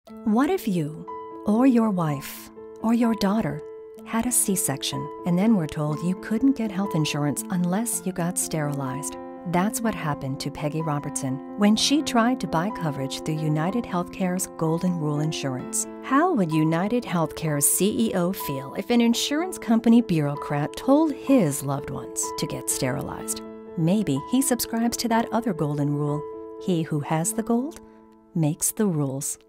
What if you, or your wife, or your daughter had a C-section and then were told you couldn't get health insurance unless you got sterilized? That's what happened to Peggy Robertson when she tried to buy coverage through United Healthcare's Golden Rule Insurance. How would United Healthcare's CEO feel if an insurance company bureaucrat told his loved ones to get sterilized? Maybe he subscribes to that other golden rule. He who has the gold makes the rules.